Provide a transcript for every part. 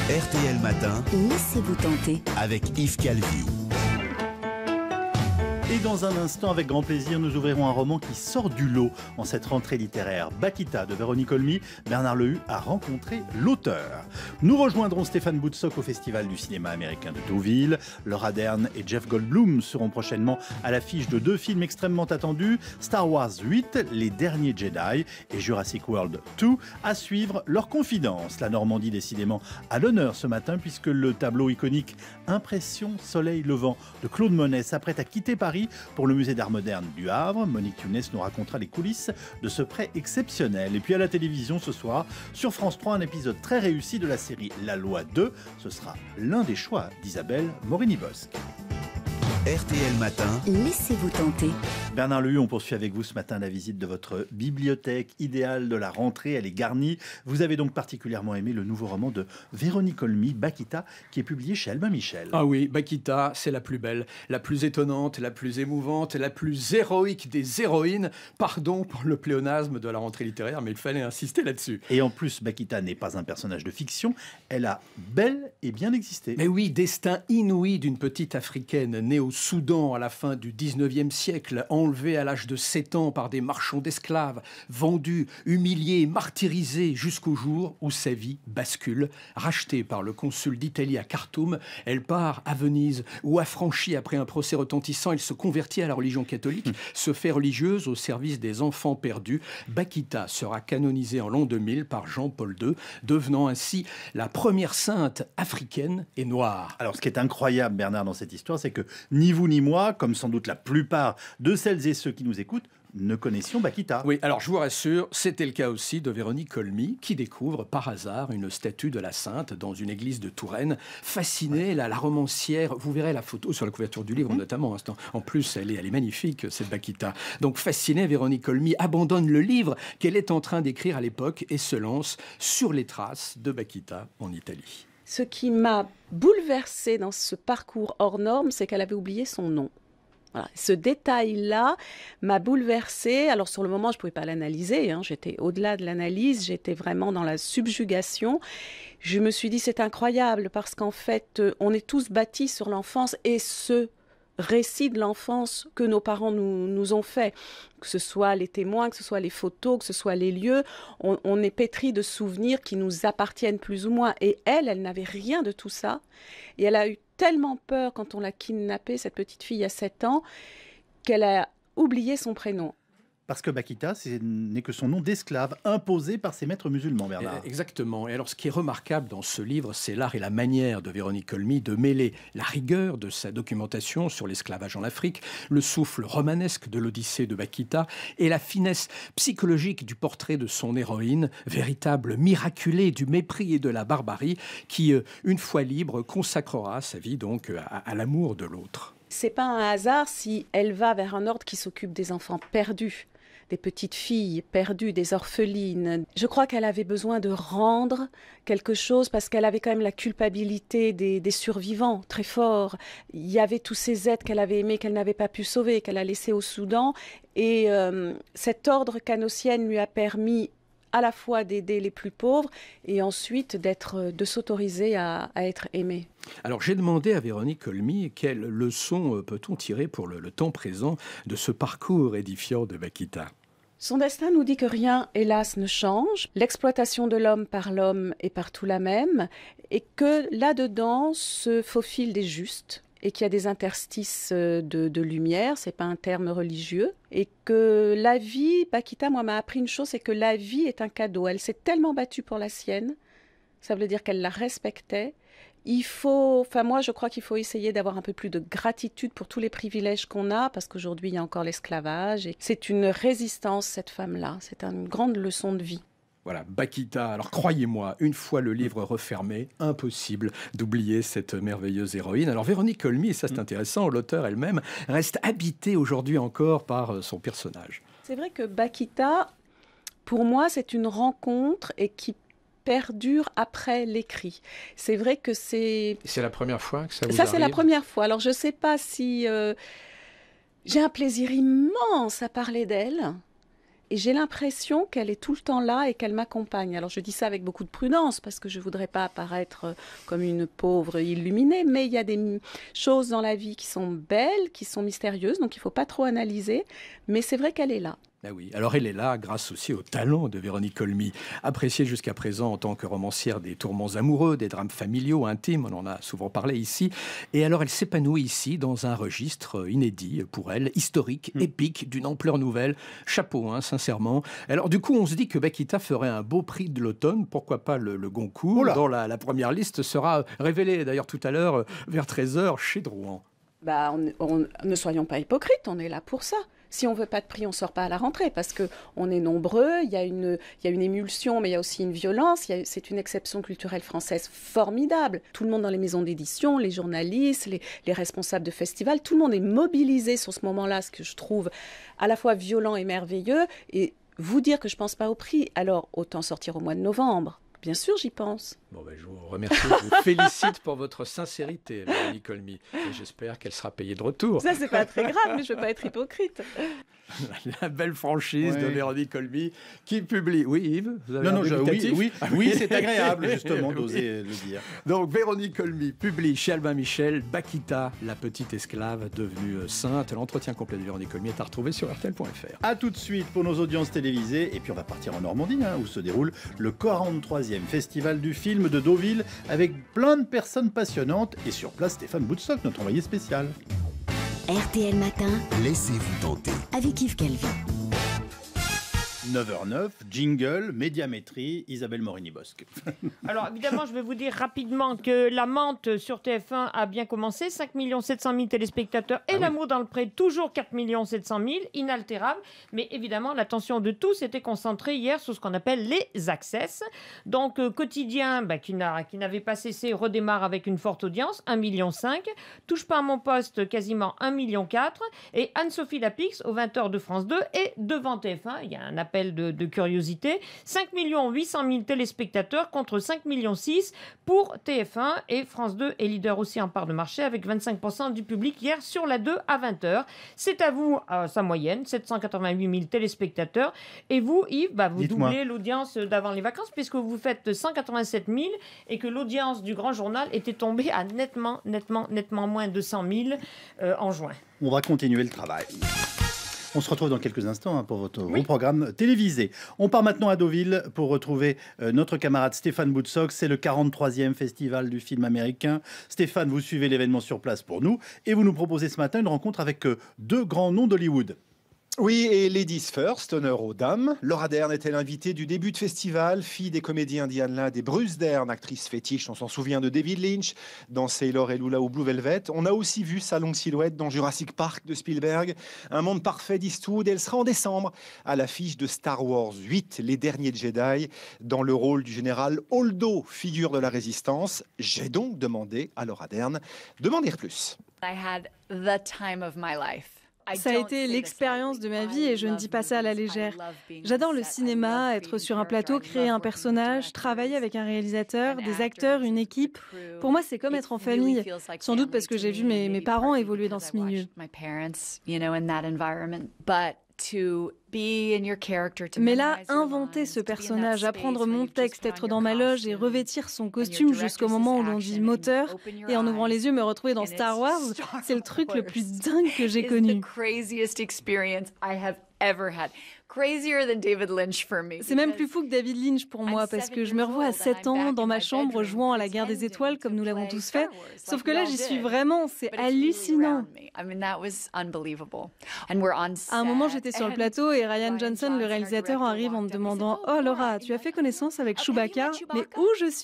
RTL Matin, Laissez-vous tenter avec Yves Calvi. Et dans un instant, avec grand plaisir, nous ouvrirons un roman qui sort du lot en cette rentrée littéraire. Bakita de Véronique Olmy. Bernard Lehu a rencontré l'auteur. Nous rejoindrons Stéphane Boutsock au Festival du cinéma américain de Deauville. Laura Dern et Jeff Goldblum seront prochainement à l'affiche de deux films extrêmement attendus, Star Wars 8, Les Derniers Jedi, et Jurassic World 2, à suivre leur confidence. La Normandie, décidément, à l'honneur ce matin, puisque le tableau iconique Impression Soleil Levant de Claude Monet s'apprête à quitter Paris pour le musée d'art moderne du Havre. Monique Younes nous racontera les coulisses de ce prêt exceptionnel. Et puis à la télévision ce soir, sur France 3, un épisode très réussi de la série La Loi 2. Ce sera l'un des choix d'Isabelle Morini-Bosque. RTL Matin, Laissez-vous tenter. Bernard Lehu, on poursuit avec vous ce matin la visite de votre bibliothèque idéale de la rentrée. Elle est garnie. Vous avez donc particulièrement aimé le nouveau roman de Véronique Olmy, Bakita, qui est publié chez Albin Michel. Ah oui, Bakita, c'est la plus belle, la plus étonnante, la plus émouvante, la plus héroïque des héroïnes. Pardon pour le pléonasme de la rentrée littéraire, mais il fallait insister là-dessus. Et en plus, Bakita n'est pas un personnage de fiction. Elle a bel et bien existé. Mais oui, destin inouï d'une petite africaine née au Soudan à la fin du 19e siècle, enlevée à l'âge de 7 ans par des marchands d'esclaves, vendue, humiliée, martyrisée jusqu'au jour où sa vie bascule. Rachetée par le consul d'Italie à Khartoum, elle part à Venise, où affranchie après un procès retentissant, elle se convertit à la religion catholique, se fait religieuse au service des enfants perdus. Bakita sera canonisée en l'an 2000 par Jean-Paul II, devenant ainsi la première sainte africaine et noire. Alors, ce qui est incroyable, Bernard, dans cette histoire, c'est que ni vous ni moi, comme sans doute la plupart de celles et ceux qui nous écoutent, ne connaissions Bakita. Oui, alors je vous rassure, c'était le cas aussi de Véronique Olmy, qui découvre par hasard une statue de la Sainte dans une église de Touraine. Fascinée, la romancière, vous verrez la photo sur la couverture du livre notamment. En plus, elle est magnifique, cette Bakita. Donc fascinée, Véronique Olmy abandonne le livre qu'elle est en train d'écrire à l'époque et se lance sur les traces de Bakita en Italie. Ce qui m'a bouleversée dans ce parcours hors norme, c'est qu'elle avait oublié son nom. Voilà. Ce détail-là m'a bouleversée. Alors sur le moment, je ne pouvais pas l'analyser. J'étais au-delà de l'analyse, j'étais vraiment dans la subjugation. Je me suis dit, c'est incroyable parce qu'en fait, on est tous bâtis sur l'enfance et ce récit de l'enfance que nos parents nous ont fait, que ce soit les témoins, que ce soit les photos, que ce soit les lieux, on est pétri de souvenirs qui nous appartiennent plus ou moins. Et elle n'avait rien de tout ça. Et elle a eu tellement peur quand on l'a kidnappée, cette petite fille à 7 ans, qu'elle a oublié son prénom. Parce que Bakita, ce n'est que son nom d'esclave imposé par ses maîtres musulmans, Bernard. Exactement. Et alors, ce qui est remarquable dans ce livre, c'est l'art et la manière de Véronique Olmy de mêler la rigueur de sa documentation sur l'esclavage en Afrique, le souffle romanesque de l'Odyssée de Bakita et la finesse psychologique du portrait de son héroïne, véritable miraculée du mépris et de la barbarie, qui, une fois libre, consacrera sa vie donc à l'amour de l'autre. C'est pas un hasard si elle va vers un ordre qui s'occupe des enfants perdus, des petites filles perdues, des orphelines. Je crois qu'elle avait besoin de rendre quelque chose parce qu'elle avait quand même la culpabilité des survivants très fort. Il y avait tous ces êtres qu'elle avait aimés, qu'elle n'avait pas pu sauver, qu'elle a laissés au Soudan. Et cet ordre canossienne lui a permis à la fois d'aider les plus pauvres et ensuite de s'autoriser à être aimée. Alors j'ai demandé à Véronique Olmy quelles leçons peut-on tirer pour le temps présent de ce parcours édifiant de Bakita. Son destin nous dit que rien, hélas, ne change. L'exploitation de l'homme par l'homme est partout la même et que là-dedans se faufilent des justes et qu'il y a des interstices de lumière, c'est pas un terme religieux, et que la vie, Bakita, moi, m'a appris une chose, c'est que la vie est un cadeau. Elle s'est tellement battue pour la sienne, ça veut dire qu'elle la respectait. Moi, je crois qu'il faut essayer d'avoir un peu plus de gratitude pour tous les privilèges qu'on a, parce qu'aujourd'hui, il y a encore l'esclavage. Et c'est une résistance, cette femme-là. C'est une grande leçon de vie. Voilà, Bakita. Alors croyez-moi, une fois le livre refermé, impossible d'oublier cette merveilleuse héroïne. Alors Véronique Olmy, et ça c'est intéressant, l'auteure elle-même reste habitée aujourd'hui encore par son personnage. C'est vrai que Bakita, pour moi, c'est une rencontre et qui perdure après l'écrit. C'est vrai que c'est... C'est la première fois que ça vous Ça, arrive? c'est la première fois. Alors, je ne sais pas si... J'ai un plaisir immense à parler d'elle. Et j'ai l'impression qu'elle est tout le temps là et qu'elle m'accompagne. Alors je dis ça avec beaucoup de prudence parce que je ne voudrais pas apparaître comme une pauvre illuminée, mais il y a des choses dans la vie qui sont belles, qui sont mystérieuses, donc il ne faut pas trop analyser, mais c'est vrai qu'elle est là. Ah oui, alors elle est là grâce aussi au talent de Véronique Colmy, appréciée jusqu'à présent en tant que romancière des tourments amoureux, des drames familiaux, intimes, on en a souvent parlé ici. Et alors elle s'épanouit ici dans un registre inédit pour elle, historique, épique, d'une ampleur nouvelle. Chapeau, hein, sincèrement. Alors du coup, on se dit que Bakita ferait un beau prix de l'automne, pourquoi pas le Goncourt, dont la première liste sera révélée d'ailleurs tout à l'heure vers 13h chez Drouin. Ne soyons pas hypocrites, on est là pour ça. Si on ne veut pas de prix, on ne sort pas à la rentrée parce qu'on est nombreux, il y a une émulsion, mais il y a aussi une violence. C'est une exception culturelle française formidable. Tout le monde dans les maisons d'édition, les journalistes, les responsables de festivals, tout le monde est mobilisé sur ce moment-là, ce que je trouve à la fois violent et merveilleux. Et vous dire que je ne pense pas au prix, alors autant sortir au mois de novembre. Bien sûr, j'y pense. Bon, je vous remercie, je vous félicite pour votre sincérité, Véronique Colmy. Et j'espère qu'elle sera payée de retour. Ça, c'est pas très grave, mais je veux pas être hypocrite. La belle franchise de Véronique Colmy qui publie. Oui, Yves, vous avez oui, c'est agréable, justement, d'oser le dire. Donc, Véronique Colmy publie chez Albin Michel Bakita, la petite esclave devenue sainte. L'entretien complet de Véronique Colmy est à retrouver sur RTL.fr. A tout de suite pour nos audiences télévisées. Et puis, on va partir en Normandie, où se déroule le 43e Festival du film de Deauville, avec plein de personnes passionnantes. Et sur place, Stéphane Boutsock, notre envoyé spécial. RTL Matin, Laissez-vous tenter. avec Yves Calvi. 9h09, jingle, médiamétrie, Isabelle Morini-Bosque. Alors évidemment, je vais vous dire rapidement que La Menthe sur TF1 a bien commencé, 5 700 000 téléspectateurs, et L'amour dans le pré, toujours 4 700 000, inaltérable. Mais évidemment, l'attention de tous était concentrée hier sur ce qu'on appelle les access. Donc Quotidien, qui n'avait pas cessé, redémarre avec une forte audience, 1,5 million. Touche pas à mon poste, quasiment 1,4 million. Et Anne-Sophie Lapix, aux 20h de France 2, et devant TF1, il y a un appel de curiosité, 5 800 000 téléspectateurs contre 5,6 millions pour TF1, et France 2 est leader aussi en part de marché avec 25% du public hier sur la 2 à 20h. C'est à vous sa moyenne, 788 000 téléspectateurs, et vous Yves, vous doublez l'audience d'avant les vacances puisque vous faites 187 000 et que l'audience du Grand Journal était tombée à nettement moins de 100 000 en juin. On va continuer le travail. On se retrouve dans quelques instants pour votre gros programme télévisé. On part maintenant à Deauville pour retrouver notre camarade Stéphane Boutsock. C'est le 43e festival du film américain. Stéphane, vous suivez l'événement sur place pour nous et vous nous proposez ce matin une rencontre avec deux grands noms d'Hollywood. Oui, et Ladies First, honneur aux dames. Laura Dern était l'invitée du début de festival, fille des comédiens Diane Ladd et Bruce Dern, actrice fétiche, on s'en souvient, de David Lynch, dans Sailor et Lula ou Blue Velvet. On a aussi vu sa longue silhouette dans Jurassic Park de Spielberg, Un monde parfait d'Eastwood, et elle sera en décembre à l'affiche de Star Wars 8, Les Derniers Jedi, dans le rôle du général Holdo, figure de la Résistance. J'ai donc demandé à Laura Dern de m'en dire plus. I had the time of my life. Ça a été l'expérience de ma vie et je ne dis pas ça à la légère. J'adore le cinéma, être sur un plateau, créer un personnage, travailler avec un réalisateur, des acteurs, une équipe. Pour moi, c'est comme être en famille. Sans doute parce que j'ai vu mes parents évoluer dans ce milieu. Mais là, inventer ce personnage, apprendre mon texte, être dans ma loge et revêtir son costume jusqu'au moment où l'on dit moteur, et en ouvrant les yeux me retrouver dans Star Wars, c'est le truc le plus dingue que j'ai connu. C'est même plus fou que David Lynch pour moi, parce que je me revois à 7 ans dans ma chambre jouant à la guerre des étoiles comme nous l'avons tous fait, sauf que là j'y suis vraiment, c'est hallucinant. À un moment j'étais sur le plateau et Rian Johnson, le réalisateur, arrive en me demandant « Oh Laura, tu as fait connaissance avec Chewbacca ? Mais où je suis ?»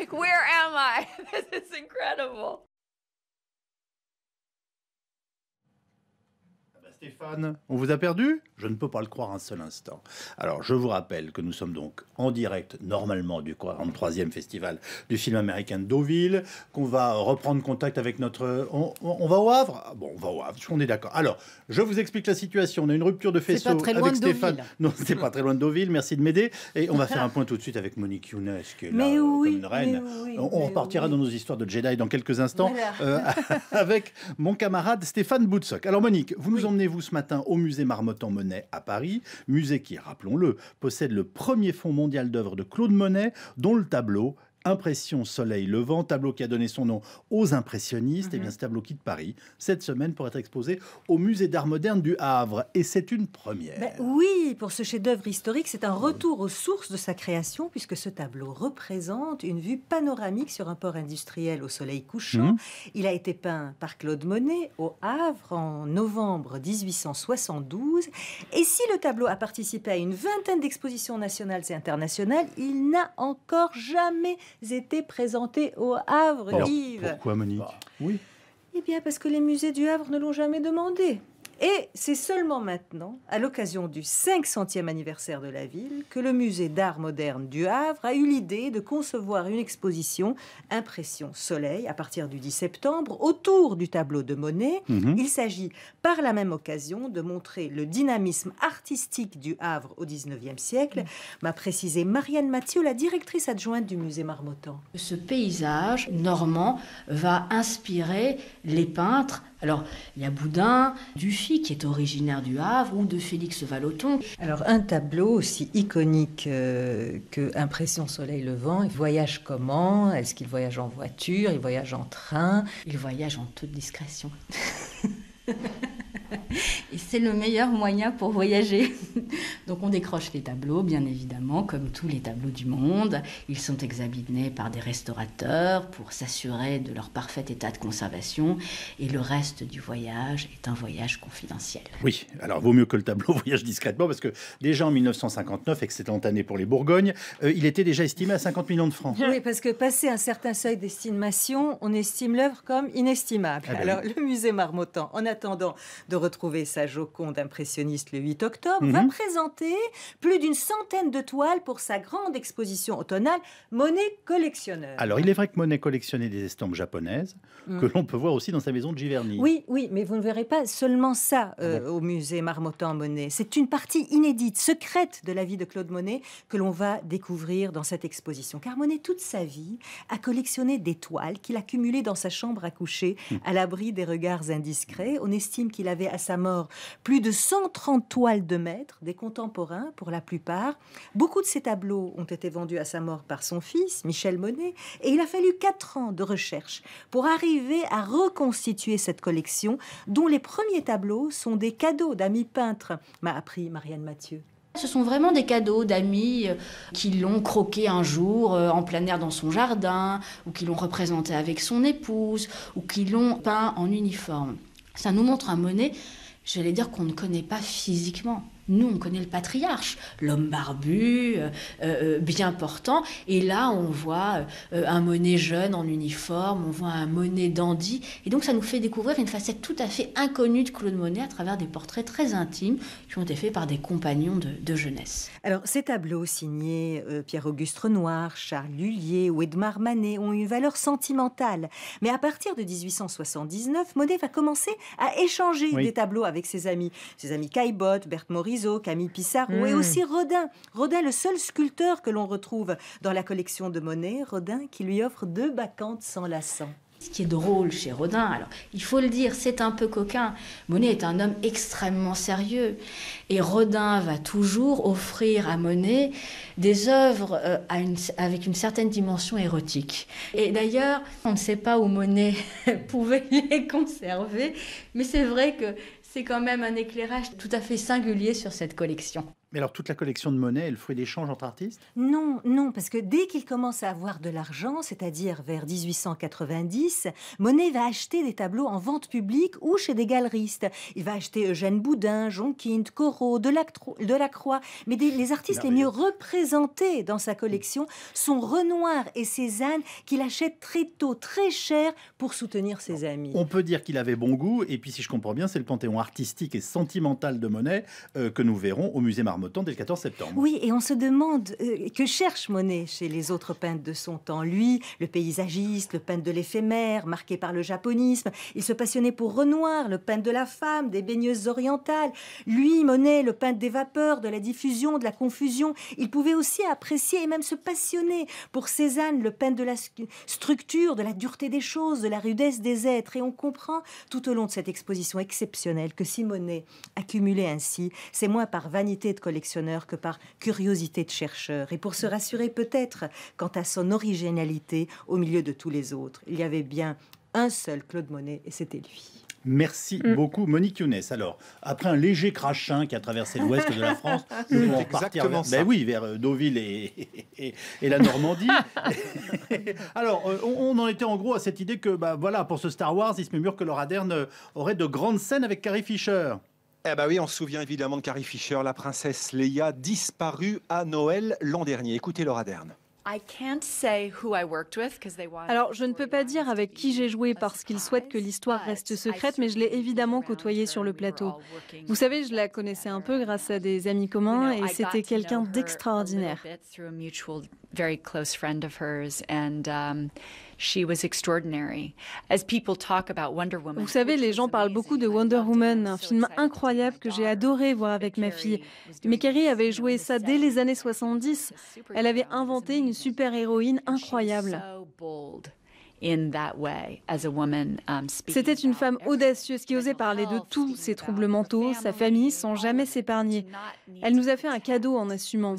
Stéphane, on vous a perdu ? Je ne peux pas le croire un seul instant. Alors, je vous rappelle que nous sommes donc en direct, normalement, du 43e Festival du film américain de Deauville, qu'on va reprendre contact avec notre... On va au Havre ? Bon, on va au Havre, on est d'accord. Alors, je vous explique la situation. On a une rupture de faisceau avec Stéphane. Non, c'est pas très loin de Deauville, merci de m'aider. Et on va faire un point tout de suite avec Monique Younes, qui est là comme une reine. On repartira dans nos histoires de Jedi dans quelques instants avec mon camarade Stéphane Boutsock. Alors Monique, vous nous emmenez rendez-vous ce matin au musée Marmottan-Monet à Paris, musée qui, rappelons-le, possède le premier fonds mondial d'œuvres de Claude Monet, dont le tableau Impression Soleil Levant, tableau qui a donné son nom aux impressionnistes. Et bien ce tableau quitte Paris cette semaine pour être exposé au musée d'art moderne du Havre. Et c'est une première. Oui, pour ce chef-d'œuvre historique, c'est un retour aux sources de sa création, puisque ce tableau représente une vue panoramique sur un port industriel au soleil couchant. Il a été peint par Claude Monet au Havre en novembre 1872. Et si le tableau a participé à une vingtaine d'expositions nationales et internationales, il n'a encore jamais été présenté au Havre. Alors, Yves. pourquoi, Monique? Oui. Eh bien, parce que les musées du Havre ne l'ont jamais demandé. Et c'est seulement maintenant, à l'occasion du 500e anniversaire de la ville, que le musée d'art moderne du Havre a eu l'idée de concevoir une exposition Impression Soleil à partir du 10 septembre autour du tableau de Monet. Il s'agit par la même occasion de montrer le dynamisme artistique du Havre au 19e siècle, m'a précisé Marianne Mathieu, la directrice adjointe du musée Marmottan. Ce paysage normand va inspirer les peintres. Alors, il y a Boudin, Dufy, qui est originaire du Havre, ou de Félix Vallotton. Alors, un tableau aussi iconique que Impression Soleil Levant, il voyage comment? Est-ce qu'il voyage en voiture? Il voyage en train? Il voyage en toute discrétion. Et c'est le meilleur moyen pour voyager. Donc on décroche les tableaux, bien évidemment, comme tous les tableaux du monde. Ils sont examinés par des restaurateurs pour s'assurer de leur parfait état de conservation. Et le reste du voyage est un voyage confidentiel. Oui, alors vaut mieux que le tableau voyage discrètement, parce que déjà en 1959, excellente année pour les Bourgognes, il était déjà estimé à 50 millions de francs. Oui, parce que passé un certain seuil d'estimation, on estime l'œuvre comme inestimable. Alors le musée Marmottan, en attendant de retrouver sa Joconde impressionniste le 8 octobre, va présenter plus d'une centaine de toiles pour sa grande exposition automnale Monet collectionneur. Alors, il est vrai que Monet collectionnait des estampes japonaises, que l'on peut voir aussi dans sa maison de Giverny. Oui, mais vous ne verrez pas seulement ça au musée Marmottan-Monet. C'est une partie inédite, secrète de la vie de Claude Monet que l'on va découvrir dans cette exposition. Car Monet, toute sa vie, a collectionné des toiles qu'il a cumulées dans sa chambre à coucher, à l'abri des regards indiscrets. On estime qu'il avait à sa mort plus de 130 toiles de maître, des contemporains pour la plupart. Beaucoup de ces tableaux ont été vendus à sa mort par son fils, Michel Monet, et il a fallu 4 ans de recherche pour arriver à reconstituer cette collection, dont les premiers tableaux sont des cadeaux d'amis peintres, m'a appris Marianne Mathieu. Ce sont vraiment des cadeaux d'amis qui l'ont croqué un jour en plein air dans son jardin, ou qui l'ont représenté avec son épouse, ou qui l'ont peint en uniforme. Ça nous montre un Monet, j'allais dire, qu'on ne connaît pas physiquement. Nous, on connaît le patriarche, l'homme barbu, bien portant. Et là, on voit un Monet jeune en uniforme, on voit un Monet dandy. Et donc, ça nous fait découvrir une facette tout à fait inconnue de Claude Monet à travers des portraits très intimes qui ont été faits par des compagnons de jeunesse. Alors, ces tableaux signés Pierre-Auguste Renoir, Charles Lullier ou Edmard Manet ont une valeur sentimentale. Mais à partir de 1879, Monet va commencer à échanger des tableaux avec ses amis Caillebotte, Berthe Morisot, Camille Pissarro et aussi Rodin. Rodin, le seul sculpteur que l'on retrouve dans la collection de Monet. Rodin qui lui offre 2 bacchantes sans lassant. Ce qui est drôle chez Rodin, alors il faut le dire, c'est un peu coquin. Monet est un homme extrêmement sérieux. Et Rodin va toujours offrir à Monet des œuvres avec une certaine dimension érotique. Et d'ailleurs, on ne sait pas où Monet pouvait les conserver, mais c'est vrai que c'est quand même un éclairage tout à fait singulier sur cette collection. Mais alors, toute la collection de Monet est le fruit d'échanges entre artistes? Non, parce que dès qu'il commence à avoir de l'argent, c'est-à-dire vers 1890, Monet va acheter des tableaux en vente publique ou chez des galeristes. Il va acheter Eugène Boudin, Jonquind, Corot, Delacroix. Mais les artistes les mieux représentés dans sa collection sont Renoir et Cézanne, qu'il achète très tôt, très cher, pour soutenir ses amis. On peut dire qu'il avait bon goût, et puis si je comprends bien, c'est le panthéon artistique et sentimental de Monet que nous verrons au musée Marmottan Marmottan dès le 14 septembre. Oui, et on se demande que cherche Monet chez les autres peintres de son temps. Lui, le paysagiste, le peintre de l'éphémère, marqué par le japonisme. Il se passionnait pour Renoir, le peintre de la femme, des baigneuses orientales. Lui, Monet, le peintre des vapeurs, de la diffusion, de la confusion. Il pouvait aussi apprécier et même se passionner pour Cézanne, le peintre de la structure, de la dureté des choses, de la rudesse des êtres. Et on comprend tout au long de cette exposition exceptionnelle que si Monet accumulait ainsi, c'est moins par vanité de collectionneur que par curiosité de chercheur. Et pour se rassurer peut-être quant à son originalité au milieu de tous les autres, il y avait bien un seul Claude Monet et c'était lui. Merci beaucoup, Monique Younes. Alors, après un léger crachin qui a traversé l'ouest de la France, nous allons repartir vers Deauville et la Normandie. Alors, on en était en gros à cette idée que, pour ce Star Wars, il se murmure que Laura Dern aurait de grandes scènes avec Carrie Fisher. Eh ben oui, on se souvient évidemment de Carrie Fisher, la princesse Leia, disparue à Noël l'an dernier. Écoutez Laura Dern. Alors, je ne peux pas dire avec qui j'ai joué parce qu'ils souhaitent que l'histoire reste secrète, mais je l'ai évidemment côtoyée sur le plateau. Vous savez, je la connaissais un peu grâce à des amis communs et c'était quelqu'un d'extraordinaire. Vous savez, les gens parlent beaucoup de Wonder Woman, un film incroyable que j'ai adoré voir avec ma fille. Mais Carrie avait joué ça dès les années 70. Elle avait inventé une super-héroïne incroyable. C'était une femme audacieuse qui osait parler de tous ses troubles mentaux, sa famille, sans jamais s'épargner. Elle nous a fait un cadeau en assumant.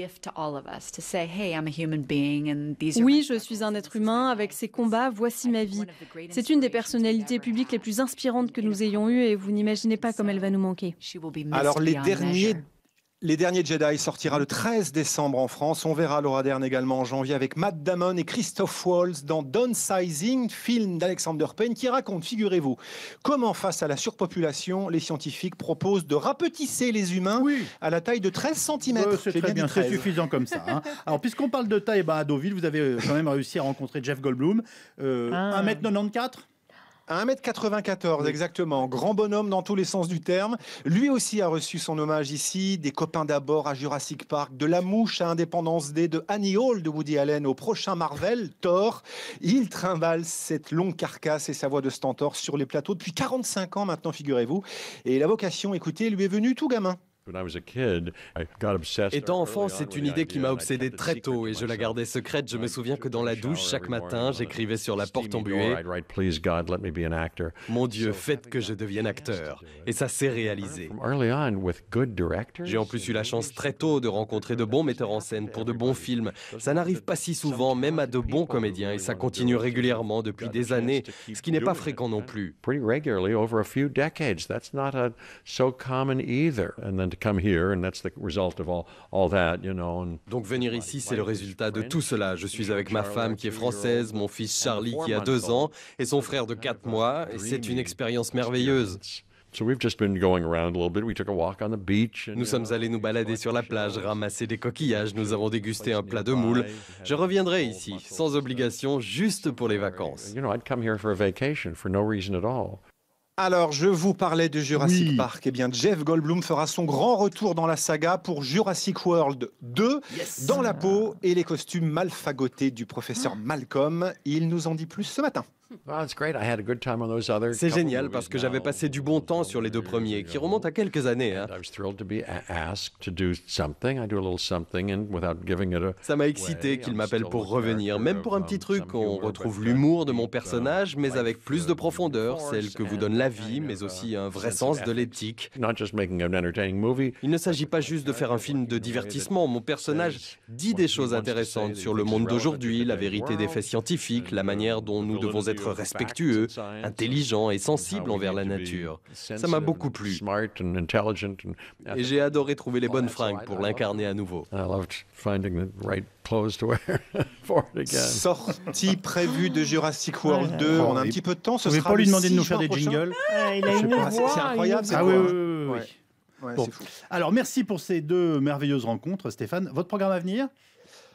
Oui, je suis un être humain, avec ses combats, voici ma vie. C'est une des personnalités publiques les plus inspirantes que nous ayons eues et vous n'imaginez pas comme elle va nous manquer. Alors, Les Derniers Jedi sortira le 13 décembre en France. On verra Laura Dern également en janvier avec Matt Damon et Christoph Waltz dans Downsizing, film d'Alexander Payne qui raconte, figurez-vous, comment face à la surpopulation, les scientifiques proposent de rapetisser les humains à la taille de 13 cm. C'est très bien, très suffisant comme ça. Hein. Alors, puisqu'on parle de taille, à Deauville, vous avez quand même réussi à rencontrer Jeff Goldblum, 1m94 1m94, exactement. Grand bonhomme dans tous les sens du terme. Lui aussi a reçu son hommage ici. Des copains d'abord à Jurassic Park, de La Mouche à Independence Day, de Annie Hall de Woody Allen au prochain Marvel, Thor. Il trimballe cette longue carcasse et sa voix de stentor sur les plateaux depuis 45 ans maintenant, figurez-vous. Et la vocation, écoutez, lui est venue tout gamin. Étant enfant, c'est une idée qui m'a obsédé très tôt et je la gardais secrète. Je me souviens que dans la douche, chaque matin, j'écrivais sur la porte embuée « Mon Dieu, faites que je devienne acteur ». Et ça s'est réalisé. J'ai en plus eu la chance très tôt de rencontrer de bons metteurs en scène pour de bons films. Ça n'arrive pas si souvent, même à de bons comédiens, et ça continue régulièrement depuis des années, ce qui n'est pas fréquent non plus. Donc venir ici, c'est le résultat de tout cela. Je suis avec ma femme qui est française, mon fils Charlie qui a 2 ans et son frère de 4 mois, et c'est une expérience merveilleuse. Nous sommes allés nous balader sur la plage, ramasser des coquillages, nous avons dégusté un plat de moules. Je reviendrai ici, sans obligation, juste pour les vacances. Alors, je vous parlais de Jurassic Park. Eh bien, Jeff Goldblum fera son grand retour dans la saga pour Jurassic World 2, dans la peau et les costumes mal fagotés du professeur Malcolm. Il nous en dit plus ce matin. C'est génial parce que j'avais passé du bon temps sur les 2 premiers, qui remontent à quelques années. Ça m'a excité qu'il m'appelle pour revenir, même pour un petit truc. On retrouve l'humour de mon personnage, mais avec plus de profondeur, celle que vous donne la vie, mais aussi un vrai sens de l'éthique. Il ne s'agit pas juste de faire un film de divertissement. Mon personnage dit des choses intéressantes sur le monde d'aujourd'hui, la vérité des faits scientifiques, la manière dont nous devons être respectueux, intelligent et sensible envers la nature. Ça m'a beaucoup plu. Et j'ai adoré trouver les bonnes fringues pour l'incarner à nouveau. Sortie prévue de Jurassic World 2. On a un petit peu de temps. Vous ne pouvez pas lui demander de nous faire des jingles? Il a une voix. C'est incroyable. Ah oui. Ouais, bon. Alors, merci pour ces 2 merveilleuses rencontres, Stéphane. Votre programme à venir?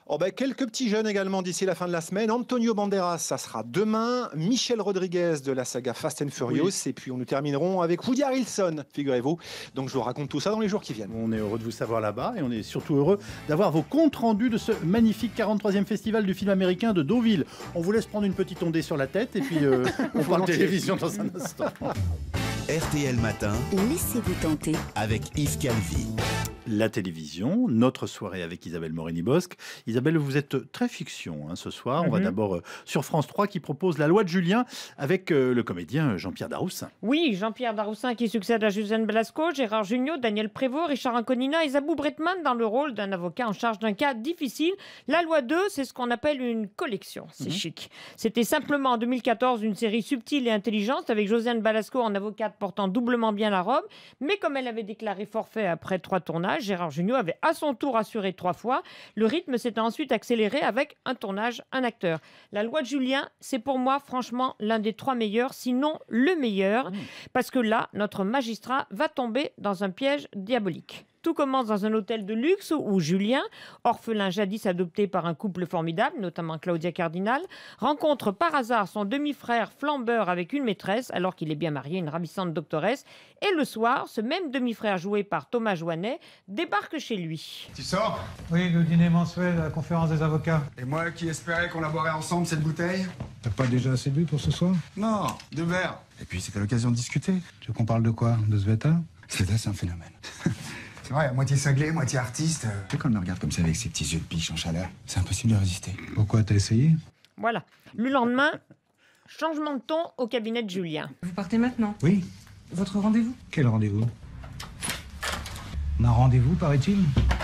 Oh ben, quelques petits jeunes également d'ici la fin de la semaine. Antonio Banderas, ça sera demain. Michel Rodriguez de la saga Fast and Furious. Et puis nous terminerons avec Woody Harrelson, figurez-vous. Donc je vous raconte tout ça dans les jours qui viennent. On est heureux de vous savoir là-bas et on est surtout heureux d'avoir vos comptes rendus de ce magnifique 43e festival du film américain de Deauville. On vous laisse prendre une petite ondée sur la tête et puis on parle télévision dans un instant. RTL Matin, Laissez-vous tenter. avec Yves Calvi. La télévision, notre soirée avec Isabelle Morini-Bosc. Isabelle, vous êtes très fiction ce soir. On va d'abord sur France 3 qui propose La Loi de Julien avec le comédien Jean-Pierre Daroussin. Oui, Jean-Pierre Daroussin qui succède à Josiane Belasco, Gérard Jugnot, Daniel Prévost, Richard Anconina et Zabou Bretman dans le rôle d'un avocat en charge d'un cas difficile. La Loi 2, c'est ce qu'on appelle une collection. C'est chic. C'était simplement en 2014 une série subtile et intelligente avec Josiane Belasco en avocate portant doublement bien la robe. Mais comme elle avait déclaré forfait après 3 tournages, Gérard Jugnot avait à son tour assuré 3 fois. Le rythme s'était ensuite accéléré avec un tournage, un acteur. La Loi de Julien, c'est pour moi franchement l'un des 3 meilleurs, sinon le meilleur, parce que là, notre magistrat va tomber dans un piège diabolique. Tout commence dans un hôtel de luxe où Julien, orphelin jadis adopté par un couple formidable, notamment Claudia Cardinal, rencontre par hasard son demi-frère flambeur avec une maîtresse alors qu'il est bien marié, une ravissante doctoresse. Et le soir, ce même demi-frère joué par Thomas Joannet débarque chez lui. Tu sors? Oui, le dîner mensuel à la conférence des avocats. Et moi qui espérais qu'on la boirait ensemble, cette bouteille? T'as pas déjà assez bu pour ce soir? Non, 2 verres. Et puis c'était l'occasion de discuter. Tu veux qu'on parle de quoi? De Sveta? Sveta, c'est un phénomène. C'est vrai, à moitié cinglé, moitié artiste. Tu sais, quand elle me regarde comme ça avec ses petits yeux de biche en chaleur, c'est impossible de résister. Pourquoi, t'as essayé? Voilà. Le lendemain, changement de ton au cabinet de Julien. Vous partez maintenant? Oui. Votre rendez-vous? Quel rendez-vous? On a un rendez-vous, paraît-il?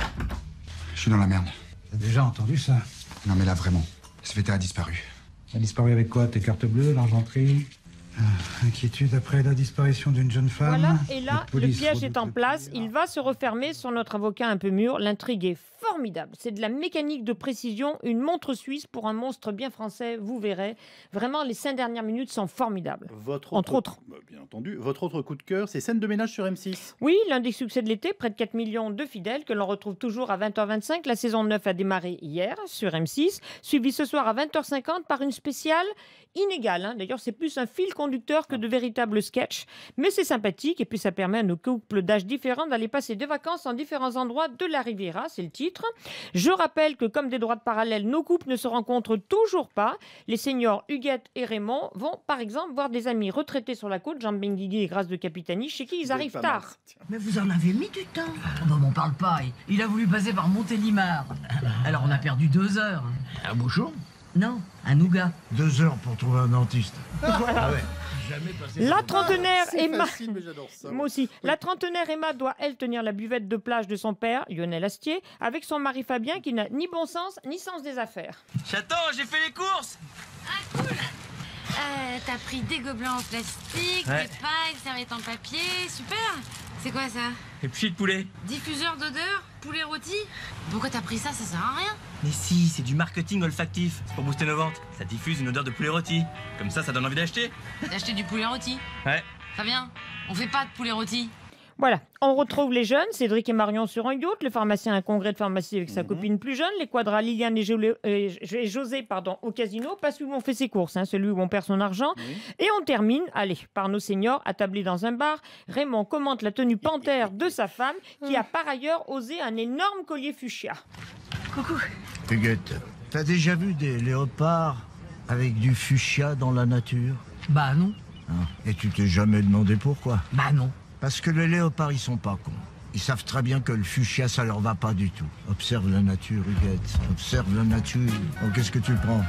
Je suis dans la merde. T'as déjà entendu ça? Non mais là, vraiment. Sveta a disparu. Elle a disparu avec quoi? Tes cartes bleues, l'argenterie? Inquiétude après la disparition d'une jeune femme. Voilà, et là, le piège est en place. Il va se refermer sur notre avocat un peu mûr. L'intrigue est formidable. C'est de la mécanique de précision, une montre suisse pour un monstre bien français, vous verrez. Vraiment, les 5 dernières minutes sont formidables. Entre autres. Bien entendu. Votre autre coup de cœur, c'est Scène de ménage sur M6. Oui, l'un des succès de l'été, près de 4 millions de fidèles que l'on retrouve toujours à 20h25. La saison 9 a démarré hier sur M6, suivi ce soir à 20h50 par une spéciale inégale. D'ailleurs, c'est plus un fil conducteur que de véritables sketchs. Mais c'est sympathique et puis ça permet à nos couples d'âge différents d'aller passer des vacances en différents endroits de la Riviera, c'est le titre. Je rappelle que comme des droites parallèles, nos couples ne se rencontrent toujours pas. Les seniors Huguette et Raymond vont par exemple voir des amis retraités sur la côte, Jean Benguigui et Grâce de Capitani, chez qui ils arrivent tard. Mais vous en avez mis du temps. Bon, m'en parle pas. Il a voulu passer par Montélimar. Alors on a perdu 2 heures. Un bouchon? Non, un nougat. 2 heures pour trouver un dentiste. Voilà. Ah ouais. La trentenaire Emma. Facile, mais j'adore ça. Moi aussi. La trentenaire Emma doit, elle, tenir la buvette de plage de son père, Lionel Astier, avec son mari Fabien qui n'a ni bon sens ni sens des affaires. Chaton, j'ai fait les courses. Ah, cool. T'as pris des gobelets en plastique, Ouais. des pailles, serviettes en papier, super. C'est quoi ça? Et puis de poulet. Diffuseur d'odeur? Poulet rôti? Pourquoi t'as pris ça? Ça sert à rien. Mais si, c'est du marketing olfactif. C'est pour booster nos ventes. Ça diffuse une odeur de poulet rôti. Comme ça donne envie d'acheter. D'acheter du poulet rôti? Ouais. Fabien, on fait pas de poulet rôti. Voilà, on retrouve les jeunes, Cédric et Marion sur un yacht, le pharmacien à un congrès de pharmacie avec sa copine plus jeune, les quadras Liliane et José au casino, pas celui où on fait ses courses, celui où on perd son argent. Et on termine, par nos seniors attablés dans un bar. Raymond commente la tenue panthère de sa femme, qui a par ailleurs osé un énorme collier fuchsia. Coucou. Huguette, t'as déjà vu des léopards avec du fuchsia dans la nature? Bah non. Et tu t'es jamais demandé pourquoi? Bah non. Parce que les léopards, ils sont pas cons. Ils savent très bien que le fuchsia, ça leur va pas du tout. Observe la nature, Huguette. Observe la nature. Oh, qu'est-ce que tu prends?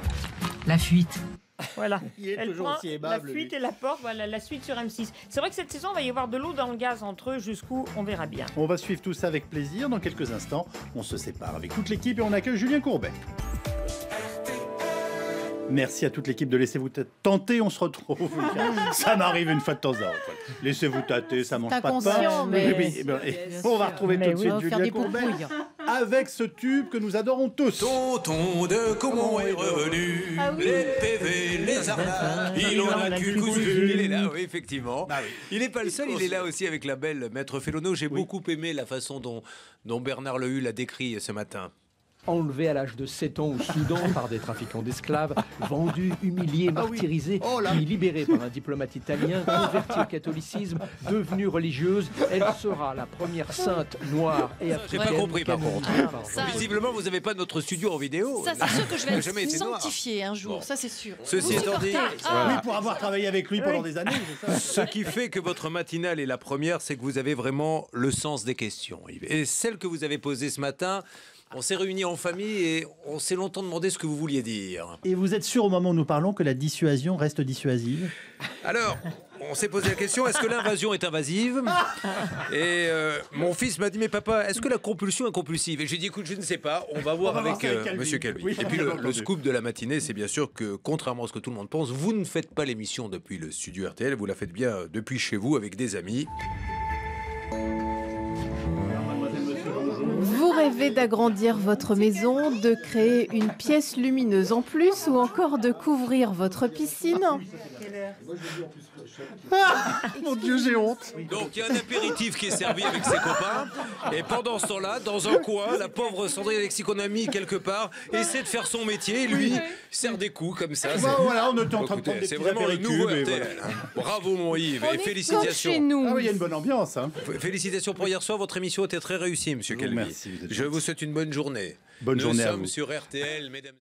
La fuite. Voilà, Il est elle toujours prend aussi aimable, la fuite lui. et la porte, voilà la suite sur M6. C'est vrai que cette saison, il va y avoir de l'eau dans le gaz entre eux, jusqu'où on verra bien. On va suivre tout ça avec plaisir. Dans quelques instants, on se sépare avec toute l'équipe et on accueille Julien Courbet. Merci à toute l'équipe de Laissez-vous tenter. On se retrouve. Ça m'arrive une fois de temps en temps. Laissez-vous tâter, ça mange pas de pain. On va retrouver tout de suite Julien Courbet avec ce tube que nous adorons tous. Tonton de comment est revenu, les PV, les arnaques, il en a cul cousu. Il est là, oui, effectivement. Il n'est pas le seul, il est là aussi avec la belle Maître Félono. J'ai beaucoup aimé la façon dont Bernard Lehu l'a décrit ce matin. Enlevé à l'âge de 7 ans au Soudan par des trafiquants d'esclaves, vendu, humilié, martyrisé, puis libéré par un diplomate italien, converti au catholicisme, devenue religieuse, elle sera la première sainte noire et J'ai africaine. pas compris par contre. Ça, Visiblement, vous n'avez pas notre studio en vidéo. Ça, c'est sûr que je vais Jamais été être noir. sanctifié un jour, ça c'est sûr. Ceci étant dit, Oui, pour avoir travaillé avec lui pendant des années. c'est ça. ce qui fait que votre matinale est la première, c'est que vous avez vraiment le sens des questions, Yves. Et celle que vous avez posée ce matin, on s'est réunis en famille et on s'est longtemps demandé ce que vous vouliez dire. Et vous êtes sûr au moment où nous parlons que la dissuasion reste dissuasive? Alors, on s'est posé la question, est-ce que l'invasion est invasive? Et mon fils m'a dit, mais papa, est-ce que la compulsion est compulsive? Et j'ai dit, écoute, je ne sais pas, on va voir avec Monsieur Calvi. Oui, et puis bien le entendu. scoop de la matinée, c'est bien sûr que, contrairement à ce que tout le monde pense, vous ne faites pas l'émission depuis le studio RTL, vous la faites bien depuis chez vous avec des amis. Vous rêvez d'agrandir votre maison, de créer une pièce lumineuse en plus ou encore de couvrir votre piscine? Mon Dieu, j'ai honte. Donc il y a un apéritif qui est servi avec ses copains, et pendant ce temps-là, dans un coin, la pauvre Sandrine Alexis qu'on a mis quelque part essaie de faire son métier, et lui serre des coups comme ça. Bah, voilà, on était en train de prendre des C'est petits vraiment le apéritifs, nouveau et RTL. voilà. Bravo mon Yves, On et est félicitations. comme chez nous. Ah oui, il y a une bonne ambiance. Hein. Félicitations pour hier soir, votre émission était très réussie, Monsieur Calvi. Merci, vous êtes Je vous souhaite une bonne journée. Bonne journée à Nous sommes vous. sur RTL, mesdames.